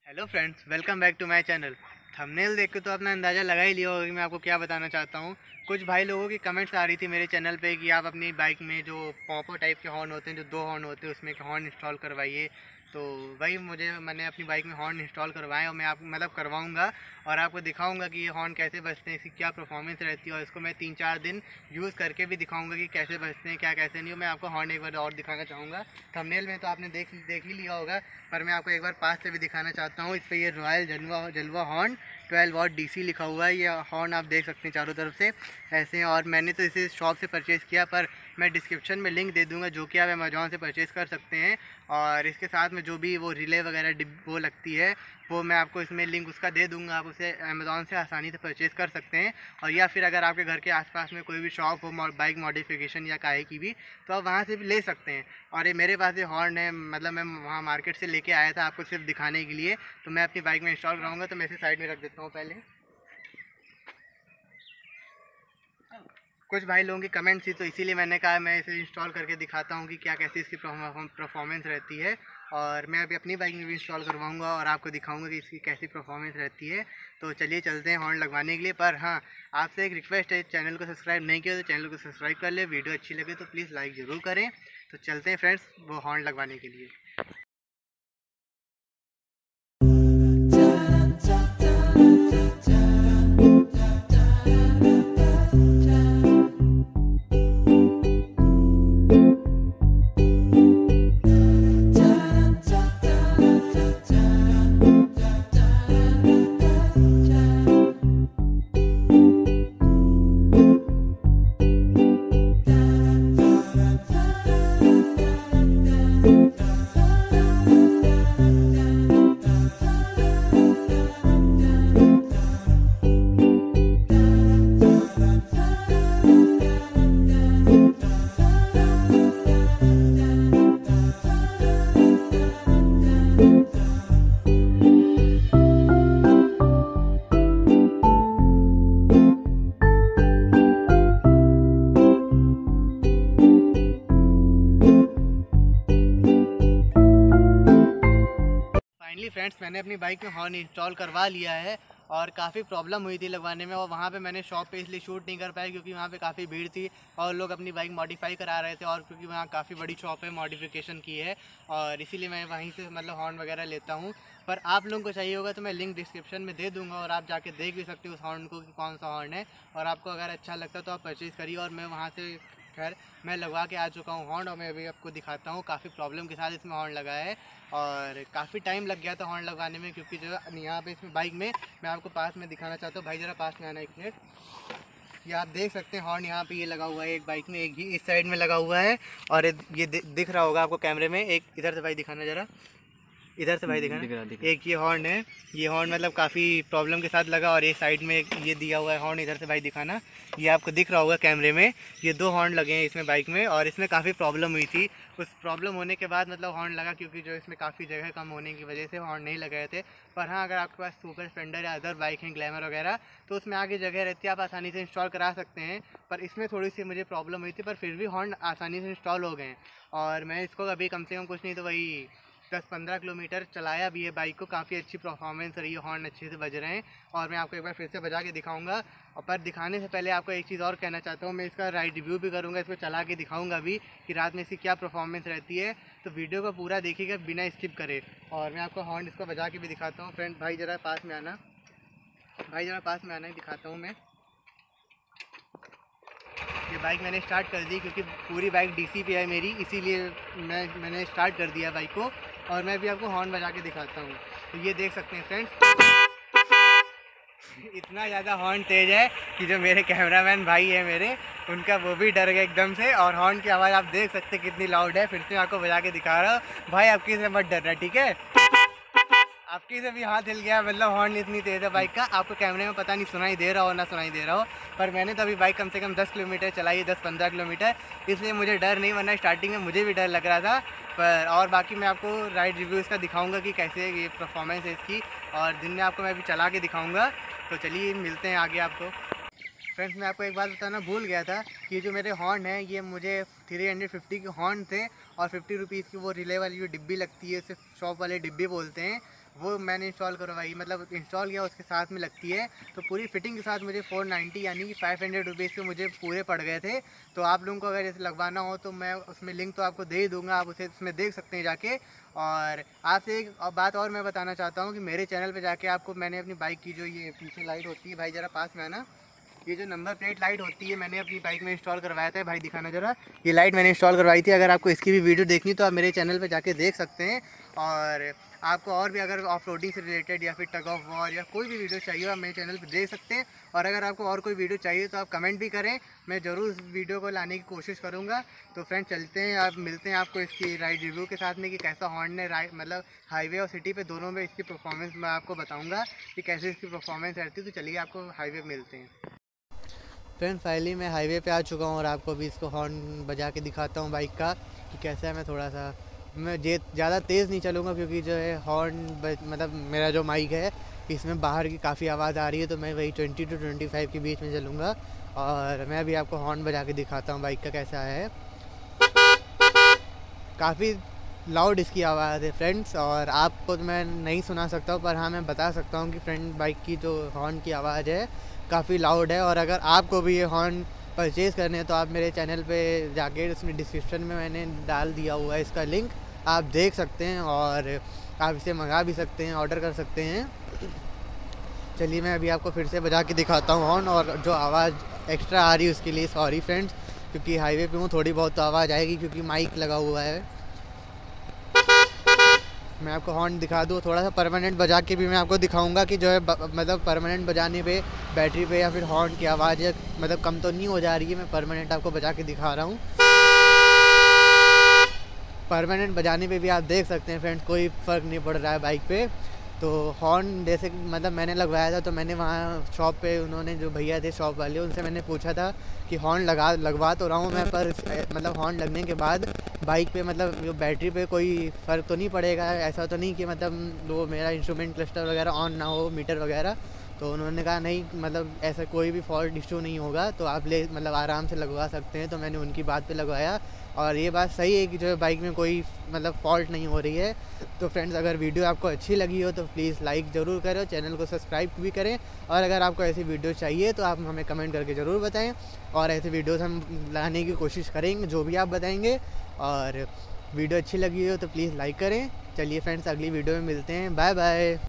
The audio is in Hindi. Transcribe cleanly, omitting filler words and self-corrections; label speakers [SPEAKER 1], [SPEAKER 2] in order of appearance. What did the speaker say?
[SPEAKER 1] Hello friends, welcome back to my channel. Thumbnail देख के तो अपना अंदाज़ा लगा ही लिया होगा कि मैं आपको क्या बताना चाहता हूँ। कुछ भाई लोगों की कमेंट्स आ रही थी मेरे चैनल पे कि आप अपनी बाइक में जो पॉपो टाइप के हॉर्न होते हैं, जो दो हॉर्न होते हैं, उसमें एक हॉर्न इंस्टॉल करवाइए। तो भाई मैंने अपनी बाइक में हॉर्न इंस्टॉल करवाए और मैं आप करवाऊँगा और आपको दिखाऊँगा कि ये हॉर्न कैसे बजते हैं, इसकी क्या परफॉर्मेंस रहती है, और इसको मैं 3-4 दिन यूज़ करके भी दिखाऊँगा कि कैसे बजते हैं, क्या कैसे नहीं। मैं आपको हॉर्न एक बार और दिखाना चाहूँगा। थंबनेल में तो आपने देख ही लिया होगा, पर मैं आपको एक बार पास से भी दिखाना चाहता हूँ। इस पर ये रॉयल जलवा हॉर्न 12 वॉट डीसी लिखा हुआ है। ये हॉर्न आप देख सकते हैं चारों तरफ से ऐसे हैं, और मैंने तो इसे शॉप से परचेज़ किया, पर मैं डिस्क्रिप्शन में लिंक दे दूंगा जो कि आप अमेज़ॉन से परचेज़ कर सकते हैं। और इसके साथ में जो भी वो रिले वगैरह वो लगती है, वो मैं आपको इसमें लिंक उसका दे दूंगा। आप उसे अमेज़ॉन से आसानी से परचेज़ कर सकते हैं। और या फिर अगर आपके घर के आसपास में कोई भी शॉप हो बाइक मॉडिफिकेशन या काहे की भी, तो आप वहाँ से भी ले सकते हैं। और ये मेरे पास ये हॉर्न है, मैं वहाँ मार्केट से लेके आया था आपको सिर्फ दिखाने के लिए। तो मैं अपनी बाइक में इंस्टॉल कराऊंगा, तो मैं इसे साइड में रख देता हूँ पहले। कुछ भाई लोगों की कमेंट थी, तो इसीलिए मैंने कहा मैं इसे इंस्टॉल करके दिखाता हूँ कि क्या कैसी इसकी परफॉर्मेंस रहती है। और मैं अभी अपनी बाइक में भी इंस्टॉल करवाऊँगा और आपको दिखाऊँगा कि इसकी कैसी परफॉर्मेंस रहती है। तो चलिए चलते हैं हॉर्न लगवाने के लिए। पर हाँ, आपसे एक रिक्वेस्ट है, चैनल को सब्सक्राइब नहीं किया तो चैनल को सब्सक्राइब कर ले। वीडियो अच्छी लगे तो प्लीज़ लाइक ज़रूर करें। तो चलते हैं फ्रेंड्स वो हॉर्न लगवाने के लिए। फाइनली फ्रेंड्स, मैंने अपनी बाइक में हॉर्न इंस्टॉल करवा लिया है और काफ़ी प्रॉब्लम हुई थी लगवाने में। और वहाँ पे मैंने शॉप पे इसलिए शूट नहीं कर पाया क्योंकि वहाँ पे काफ़ी भीड़ थी और लोग अपनी बाइक मॉडिफाई करा रहे थे, और क्योंकि वहाँ काफ़ी बड़ी शॉप है मॉडिफिकेशन की है, और इसीलिए मैं वहीं से हॉर्न वगैरह लेता हूँ। पर आप लोगों को चाहिए होगा तो मैं लिंक डिस्क्रिप्शन में दे दूँगा और आप जाके देख भी सकते हो उस हॉर्न को कि कौन सा हॉर्न है। और आपको अगर अच्छा लगता है तो आप परचेज़ करिए। और मैं वहाँ से खैर मैं लगवा के आ चुका हूँ हॉर्न, और मैं अभी आपको दिखाता हूँ। काफ़ी प्रॉब्लम के साथ इसमें हॉर्न लगा है और काफ़ी टाइम लग गया था हॉर्न लगवाने में, क्योंकि जो यहाँ पे इसमें बाइक में मैं आपको पास में दिखाना चाहता हूँ। भाई ज़रा पास में आना एक मिनट। ये आप देख सकते हैं हॉर्न यहाँ पे ये लगा हुआ है एक बाइक में, एक ही इस साइड में लगा हुआ है। और ये दिख रहा होगा आपको कैमरे में। एक इधर से भाई दिखाना ज़रा, इधर से भाई दिखाना। एक ये हॉर्न है, ये हॉर्न काफ़ी प्रॉब्लम के साथ लगा। और ये साइड में एक ये दिया हुआ है हॉर्न, इधर से भाई दिखाना। ये आपको दिख रहा होगा कैमरे में, ये दो हॉर्न लगे हैं इसमें बाइक में। और इसमें काफ़ी प्रॉब्लम हुई थी। उस प्रॉब्लम होने के बाद हॉर्न लगा, क्योंकि जो इसमें काफ़ी जगह कम होने की वजह से हॉर्न नहीं लगाए थे। पर हाँ, अगर आपके पास सुपर स्प्लेंडर या अदर बाइक हैं, ग्लैमर वगैरह, तो उसमें आगे जगह रहती है, आप आसानी से इंस्टॉल करा सकते हैं। पर इसमें थोड़ी सी मुझे प्रॉब्लम हुई थी, पर फिर भी हॉर्न आसानी से इंस्टॉल हो गए हैं। और मैं इसको अभी कम से कम कुछ नहीं तो वही 10-15 किलोमीटर चलाया भी है बाइक को। काफ़ी अच्छी परफॉर्मेंस रही है, हॉर्न अच्छे से बज रहे हैं। और मैं आपको एक बार फिर से बजा के दिखाऊंगा। और पर दिखाने से पहले आपको एक चीज़ और कहना चाहता हूँ, मैं इसका राइड रिव्यू भी करूँगा, इसको चला के दिखाऊंगा भी कि रात में इसकी क्या परफॉर्मेंस रहती है। तो वीडियो को पूरा देखिएगा बिना स्किप करे। और मैं आपको हॉर्न इसको बजा के भी दिखाता हूँ। फ्रेंड भाई ज़रा पास में आना, भाई ज़रा पास में आना, ही दिखाता हूँ मैं। ये बाइक मैंने स्टार्ट कर दी क्योंकि पूरी बाइक डीसी पे है मेरी, इसीलिए मैंने स्टार्ट कर दिया बाइक को। और मैं भी आपको हॉर्न बजा के दिखाता हूँ। तो ये देख सकते हैं फ्रेंड्स, इतना ज़्यादा हॉर्न तेज़ है कि जो मेरे कैमरामैन भाई है मेरे, उनका वो भी डर गया एकदम से। और हॉर्न की आवाज़ आप देख सकते हैं कितनी लाउड है। फिर से आपको बजा के दिखा रहा हूँ। भाई आपकी से मत डरना, ठीक है? आपकी से भी हाथ हिल गया, हॉर्न इतनी तेज़ है बाइक का। आपको कैमरे में पता नहीं सुनाई दे रहा हो ना सुनाई दे रहा हो, पर मैंने तो अभी बाइक कम से कम 10 किलोमीटर चलाई है, 10-15 किलोमीटर। इसलिए मुझे डर नहीं, वरना स्टार्टिंग में मुझे भी डर लग रहा था। पर और बाकी मैं आपको राइड रिव्यू इसका दिखाऊंगा कि कैसे ये परफॉर्मेंस है इसकी, और दिन में आपको मैं अभी चला के दिखाऊंगा। तो चलिए मिलते हैं आगे आपको। फ्रेंड्स, मैं आपको एक बात बताना भूल गया था कि जो मेरे हॉर्न है ये मुझे 350 के हॉर्न थे, और 50 रुपीज़ की वो रिले वाली जो डिब्बी लगती है, सिर्फ शॉप वाले डिब्बी बोलते हैं, वो मैंने इंस्टॉल करवाई, मतलब इंस्टॉल किया, उसके साथ में लगती है। तो पूरी फिटिंग के साथ मुझे 490 यानी कि 500 रुपीज़ के मुझे पूरे पड़ गए थे। तो आप लोगों को अगर जैसे लगवाना हो तो मैं उसमें लिंक तो आपको दे ही दूँगा, आप उसे उसमें देख सकते हैं जाके। और आपसे एक बात और मैं बताना चाहता हूँ कि मेरे चैनल पे जाके आपको मैंने अपनी बाइक की जो ये पीछे लाइट होती है, भाई ज़रा पास में आना, ये जो नंबर प्लेट लाइट होती है मैंने अपनी बाइक में इंस्टॉल करवाया था। भाई दिखाना ज़रा, ये लाइट मैंने इंस्टॉल करवाई थी। अगर आपको इसकी भी वीडियो देखनी तो आप मेरे चैनल पे जाके देख सकते हैं। और आपको और भी अगर ऑफ रोडिंग से रिलेटेड या फिर टग ऑफ वॉर या कोई भी वीडियो चाहिए आप मेरे चैनल पे देख सकते हैं। और अगर आपको और कोई वीडियो चाहिए तो आप कमेंट भी करें, मैं ज़रूर इस वीडियो को लाने की कोशिश करूँगा। तो फ्रेंड चलते हैं, आप मिलते हैं आपको इसकी राइड रिव्यू के साथ में कि कैसा हॉर्न है राइड, मतलब हाईवे और सिटी पे दोनों में इसकी परफॉर्मेंस मैं आपको बताऊँगा कि कैसे इसकी परफॉर्मेंस रहती है। तो चलिए आपको हाईवे मिलते हैं। फ्रेंड फाइनली मैं हाईवे पे आ चुका हूँ और आपको भी इसको हॉर्न बजा के दिखाता हूँ बाइक का कि कैसा है। मैं थोड़ा सा मैं ज़्यादा तेज़ नहीं चलूँगा क्योंकि जो है हॉर्न मतलब मेरा जो माइक है इसमें बाहर की काफ़ी आवाज़ आ रही है, तो मैं वही 20 to 25 के बीच में चलूँगा। और मैं भी आपको हॉर्न बजा के दिखाता हूँ बाइक का कैसा है। काफ़ी लाउड इसकी आवाज़ है फ्रेंड्स, और आपको तो मैं नहीं सुना सकता हूँ, पर हाँ मैं बता सकता हूँ कि फ्रेंड बाइक की जो हॉर्न की आवाज़ है काफ़ी लाउड है। और अगर आपको भी ये हॉर्न परचेज़ करने हैं तो आप मेरे चैनल पे जाके उसमें डिस्क्रिप्शन में मैंने डाल दिया हुआ है इसका लिंक, आप देख सकते हैं और आप इसे मंगा भी सकते हैं, ऑर्डर कर सकते हैं। चलिए मैं अभी आपको फिर से बजा के दिखाता हूँ हॉर्न, और जो आवाज़ एक्स्ट्रा आ रही है उसके लिए सॉरी फ्रेंड्स, क्योंकि हाईवे पे हूँ थोड़ी बहुत तो आवाज़ आएगी क्योंकि माइक लगा हुआ है। मैं आपको हॉर्न दिखा दूँ, थोड़ा सा परमानेंट बजा के भी मैं आपको दिखाऊंगा कि जो है मतलब परमानेंट बजाने पे बैटरी पे या फिर हॉर्न की आवाज़ मतलब कम तो नहीं हो जा रही है। मैं परमानेंट आपको बजा के दिखा रहा हूँ। परमानेंट बजाने पे भी आप देख सकते हैं फ्रेंड्स कोई फ़र्क नहीं पड़ रहा है बाइक पे। तो हॉर्न जैसे मतलब मैंने लगवाया था, तो मैंने वहाँ शॉप पे उन्होंने जो भैया थे शॉप वाले उनसे मैंने पूछा था कि हॉर्न लगवा तो रहा हूँ मैं, पर मतलब हॉर्न लगने के बाद बाइक पे मतलब जो बैटरी पे कोई फ़र्क तो नहीं पड़ेगा, ऐसा तो नहीं कि मतलब वो मेरा इंस्ट्रूमेंट क्लस्टर वगैरह ऑन ना हो, मीटर वगैरह। तो उन्होंने कहा नहीं, मतलब ऐसा कोई भी फॉल्ट इशू नहीं होगा, तो आप मतलब आराम से लगवा सकते हैं। तो मैंने उनकी बात पे लगवाया और ये बात सही है कि जो बाइक में कोई मतलब फ़ॉल्ट नहीं हो रही है। तो फ्रेंड्स अगर वीडियो आपको अच्छी लगी हो तो प्लीज़ लाइक ज़रूर करें, चैनल को सब्सक्राइब भी करें। और अगर आपको ऐसी वीडियो चाहिए तो आप हमें कमेंट करके ज़रूर बताएं, और ऐसे वीडियोस हम लाने की कोशिश करेंगे जो भी आप बताएंगे। और वीडियो अच्छी लगी हो तो प्लीज़ लाइक करें। चलिए फ्रेंड्स अगली वीडियो में मिलते हैं, बाय बाय।